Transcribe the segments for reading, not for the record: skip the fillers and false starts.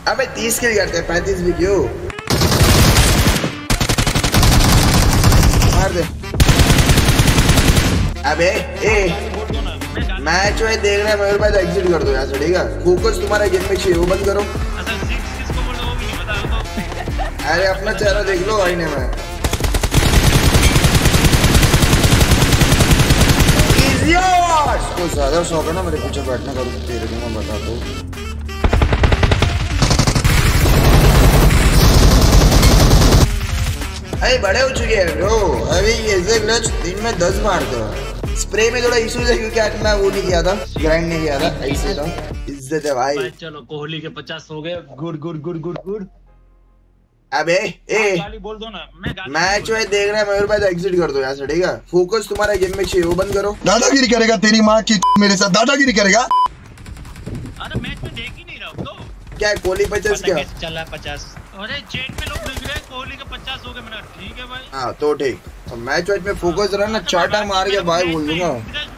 अबे 30 किल करते हैं, 35 भी क्यों? मार दे। अबे मैच में देख रहे हैं मेरे पास, एग्जिट कर दो यहाँ से, ठीक है? फोकस तुम्हारा गेम में चाहिए, वो बंद करो। अरे अपना चेहरा देख लो आईने में। तो ज्यादा शौक है ना मेरे पीछे बैठने का, तेरे को मैं बता दूं। अरे बड़े हो चुके हैं ब्रो, अभी ऐसे ग्लच दिन में 10 मार दो। स्प्रे में थोड़ा इशू है क्योंकि आज मैं वो नहीं किया था, ग्राइंड नहीं किया था, ऐसे था। इज्जत है भाई। चलो कोहली के 50 हो गए। Good good good good good. अबे गाली बोल दो ना। मैच में देख रहे हैं मेरे पास, एग्जिट कर दो यहाँ से, ठीक है? फोकस तुम्हारा गेम में चाहिए, वो बंद करो। दादागिरी करेगा तेरी माँ की मेरे साथ, दादागिरी करेगा। अरे मैच में देख ही नहीं रहा तो क्या कोहली 50 क्या चला 50? अरे चैट में लोग लिख रहे हैं कोहली के 50 हो गए। मेरा ठीक है भाई। हाँ तो ठीक। तो मैच में फोकस रहा ना, चाटा मार के भाई बोल दूंगा।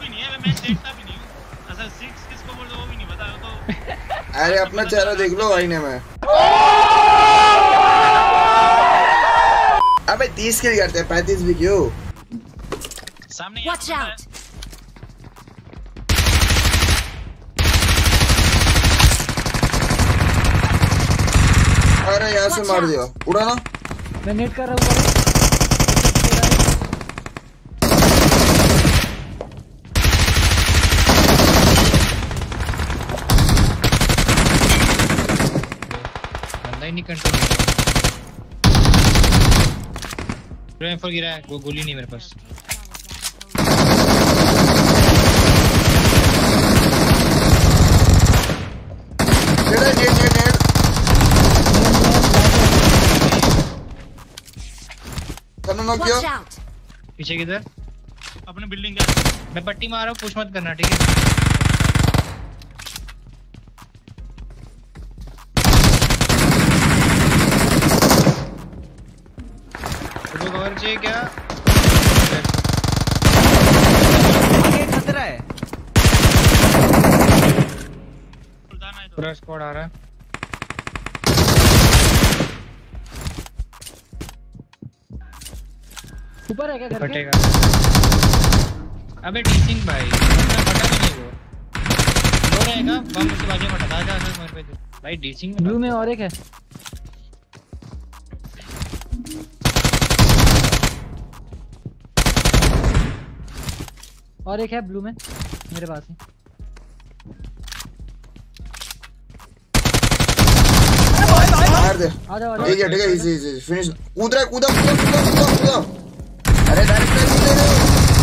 अरे अपना चेहरा देख लो आईने में। अबे 30 किल करते हैं, 35 भी क्यों? सामने Watch out! अरे यहाँ से मार दिया, उड़ा ना। मैं नेट कर रहा हूँ। बंदा ही नहीं कंट्रोल। M4 गिरा है, वो गोली नहीं मेरे पास। पीछे किधर? अपने बिल्डिंग का। मैं पट्टी मार रहा हूँ, पुश मत करना, ठीक है? कवर चाहिए क्या? ये खतरा है। पूरा स्क्वाड आ रहा है। ऊपर है क्या घर के? फटेगा। अबे टीचिंग भाई, फटा भी नहीं वो। लो रहेगा, बम उसके बाजू में फटा जा मेरे पे। भाई टीचिंग ब्लू में और एक है। और एक है ब्लू में मेरे पास ही। मार दे। आ जाओ। ठीक है इजी इजी फिनिश। कूद रहा, कूदा कूदा कूदा कूदा कूदा। अरे डायरेक्ट ले ले।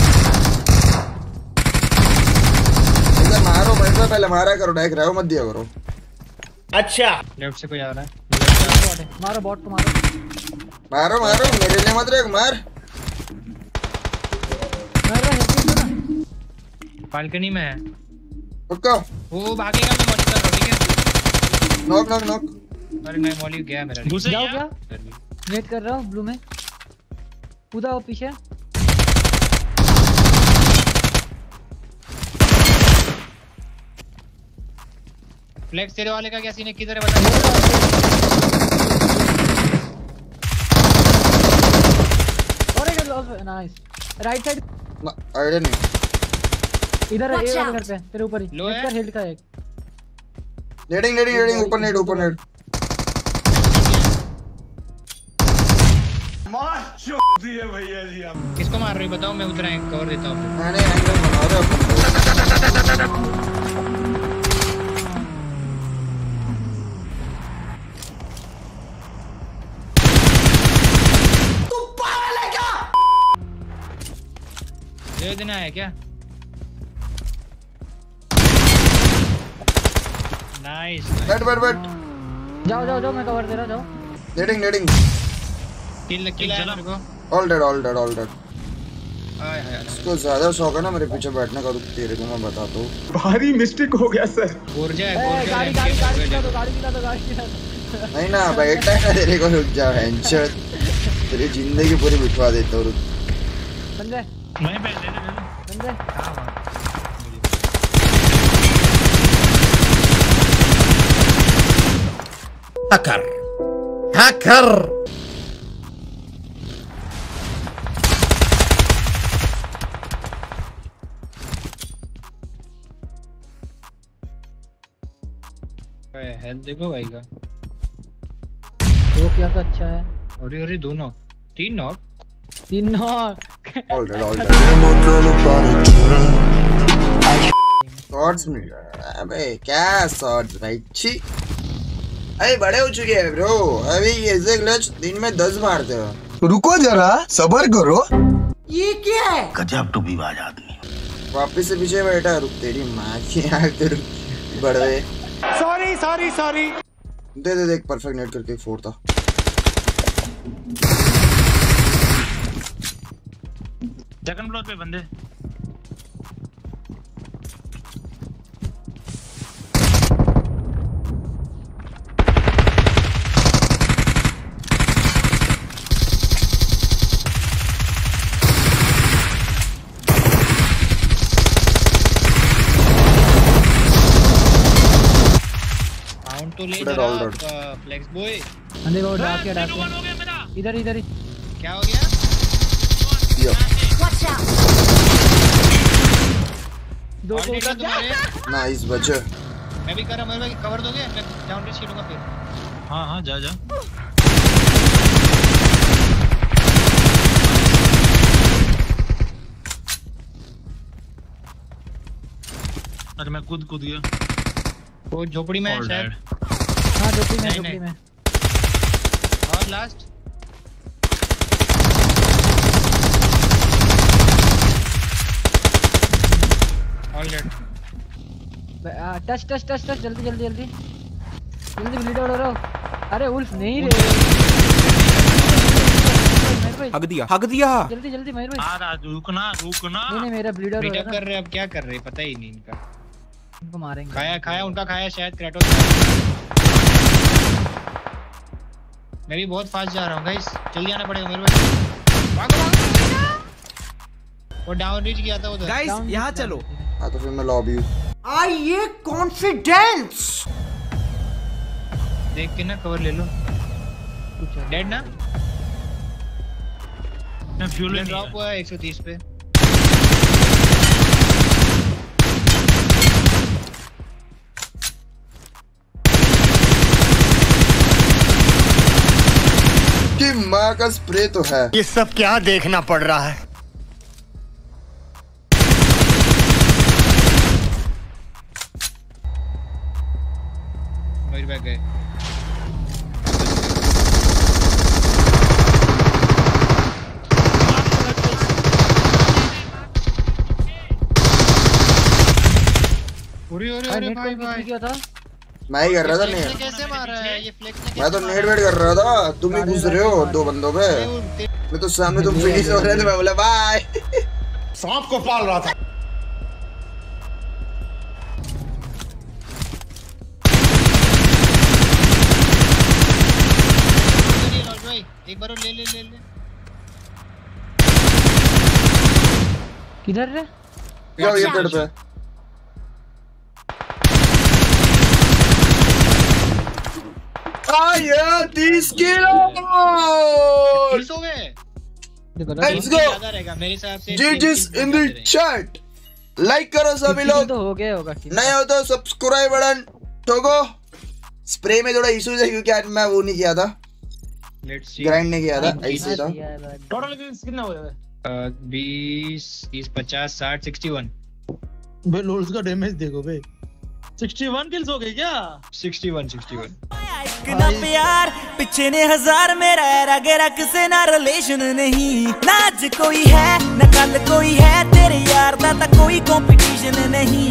इधर मारो, पैसा पहले मारा करो, डायरेक्ट रहो मत दिया करो। अच्छा लेफ्ट से कोई आ रहा है। मारो बॉट को मारो। मारो मारो, मेरे लिए मत रख, मार। बालकनी में है। पक्का वो भागेगा, मैं मॉली कर रहा हूं, ठीक है? Knock knock knock. अरे नहीं, मॉली गया मेरा। जाओ क्या? नेट कर रहा हूं ब्लू में। कूदा वो पीछे। फ्लेक्स तेरे वाले का क्या सीन है? किधर है बता। और एक नाइस राइट साइड। आइडिया नहीं। इधर है, ये वाले घर पे तेरे ऊपर ही। नेट कर, हेल्थ का एक। नेडिंग नेडिंग नेडिंग, ऊपर नेट ऊपर नेट। मार चो दिए भैया जी आप। किसको मार रहे हो बताओ, मैं उधर कवर देता हूं। मैंने एंगल बना रहा हूं। तू पागल है क्या? दे देना है क्या? नाइस। बैठ बैठ बैठ। जाओ जाओ जाओ, मैं कवर दे रहा, जाओ। नेडिंग नेडिंग। किल आया मेरे को। All dead all dead all dead. हाय हाय। इसको ज्यादा शौक है ना मेरे पीछे बैठने का, तेरे को मैं बताता हूँ। भारी मिस्टेक हो गया सर। गोरजा गाड़ी गाड़ी गाड़ी दिला दो, गाड़ी दिला दो, गाड़ी दिला दो। नहीं ना बैठा है तेरे को, रुक जा हैंचर, तेरी जिंदगी पूरी बिठवा देता हूँ। संजय मैं पहले दे दे संजय। हां हैकर हैकर हेल्थ देखो भाई का। वो क्या तो अच्छा है। अरे अरे दो knock, 3 knock, 3 knock. Already shots मिल रहा है। अबे क्या शॉट्स भाई, छी। अरे बड़े हो चुके हैं ब्रो, अभी ऐसे क्लच दिन में 10 मारते हो। रुको जरा, सबर करो। ये क्या है? गजब टूबीबाज आदमी। वापिस से पीछे बैठा, रुक तेरी माँ की आग तो रुक बड़वे। Sorry sorry sorry. दे दे देख, परफेक्ट नेट करके फोड़ था। सेकंड फ्लोर पे बंदे। तो ले जरा फ्लेक्स बॉय। अंदर वो डाक के इधर इधर ही। क्या हो गया? दो को उधर तुम्हारे। नाइस बच्चे। मैं भी कर रहा हूं, मेरे भाई कवर दोगे? मैं डाउन रेस खेलूंगा फिर। हां हां जा जा। अरे मैं कूद गया। वो झोपड़ी में है शायद। हां झोपड़ी में। और लास्ट ऑल डेड। टच जल्दी ब्लीड आउट हो रहा हो। अरे उल्फ नहीं रे। हग दिया जल्दी मयूर भाई। आ रहा, रुकना नहीं मेरा ब्लीड आउट हो रहा है। कर रहे अब क्या कर रहे पता ही नहीं इनका। इनको मारेंगे। खाया उनका शायद क्रेटोस। मैं भी बहुत फास्ट जा रहा हूँ गाइस, जल्दी आना पड़ेगा मेरे भाई। भागो। वो डाउन रीच किया था उधर। गाइस यहाँ चलो। हाँ तो फिर मैं लॉबी हूँ। आइए कॉन्फिडेंस। देख के ना कवर ले लो। डेड ना? मैं फ्यूल ड्रॉप हुआ 130 पे। कि माँ का स्प्रे तो है। ये सब क्या देखना पड़ रहा है? मेरे बैग गए। अरे भाई क्या था? मैं ही कर रहा था नेट। कैसे मारा है ये फ्लेक्स ने? मैं तो नेट वेट कर रहा था, तुम ही घुस रहे हो 2 बंदों पे। मैं तो सामने तुम फिनिश हो रहे थे, मैं बोला बाय। सांप को पाल रहा था। एक बार ले किधर रे? ये पेड़ पे। आया 30 किलो। हो गए। Let's go. मेरे हिसाब से GGs in the chat. Like करो सभी लोग। तो हो गया होगा। नए हो तो सब्सक्राइब बटन ठोको। स्प्रे में थोड़ा इश्यूज है क्योंकि आज मैं वो नहीं किया था, ग्राइंड नहीं किया था, ऐसे था। टोटल कितना हो गया? 20 30 50 60 61। बे लोल्स का डैमेज देखो बे। 61 किल्स हो गए क्या? 61 ना प्यार पीछे ने 1000 मेरा रगे रख से ना रिलेशन नहीं। ना आज कोई है ना कल कोई है, तेरे यार दा कोई कंपटीशन नहीं।